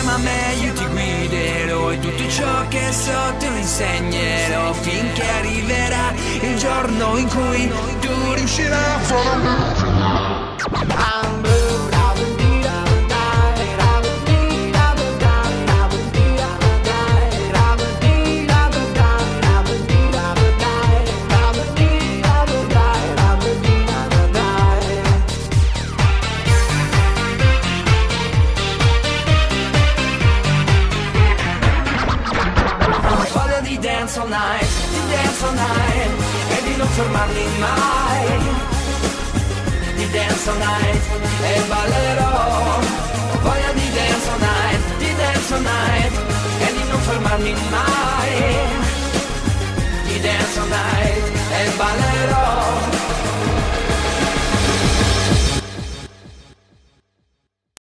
insieme a me io ti guiderò e tutto ciò che so te lo insegnerò, finché arriverà il giorno in cui tu riuscirai a fare. I'm blue. Dance all night, di dance all night, e di non fermarmi mai, di dance all night, e ballerò, ho voglia di dance all night, di dance all night.